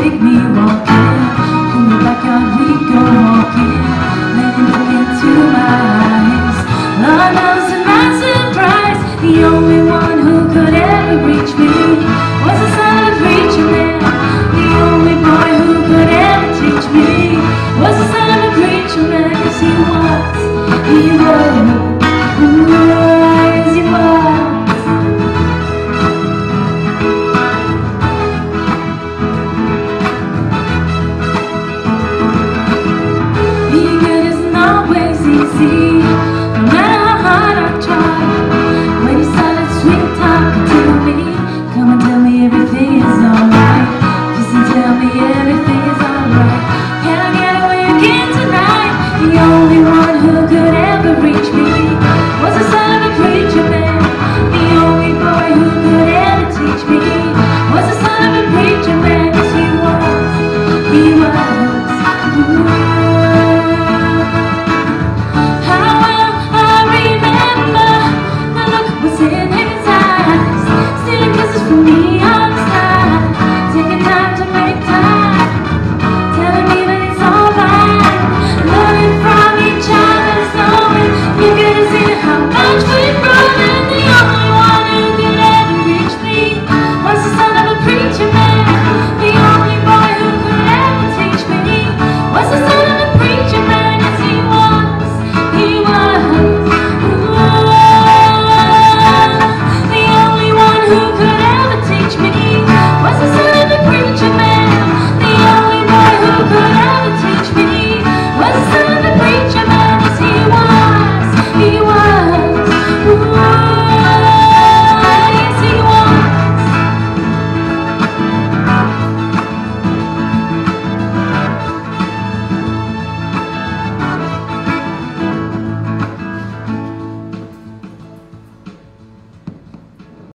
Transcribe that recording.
take me walking. In the backyard we go walking. Then you look into my eyes. Lord knows to my surprise, the only one who could ever reach me was the son of a preacher man. The only boy who could ever teach me was the son of a preacher man. 'Cause he was, ooh, yes he was. Being good isn't always easy, no matter how hard I try. When you started sweet talking to me, come and tell me everything is alright. Just tell me everything is alright. Can I get away again tonight? The only